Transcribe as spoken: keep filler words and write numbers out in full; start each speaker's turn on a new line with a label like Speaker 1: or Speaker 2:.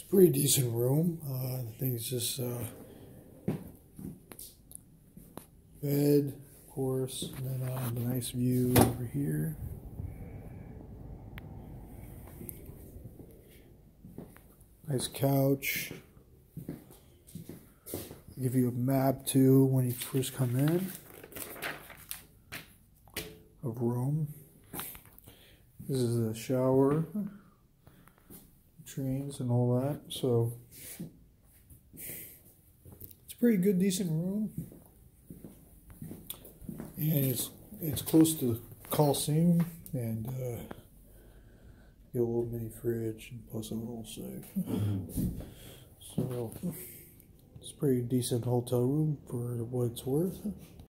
Speaker 1: a pretty decent room. Uh, I think it's just uh, bed, of course, and then uh, the nice view over here. Nice couch. Give you a map too when you first come in of room. This is a shower, trains and all that. So it's a pretty good, decent room, and it's it's close to the Coliseum, and uh, get a little mini fridge and plus a little safe. Mm-hmm. So it's a pretty decent hotel room for what it's worth.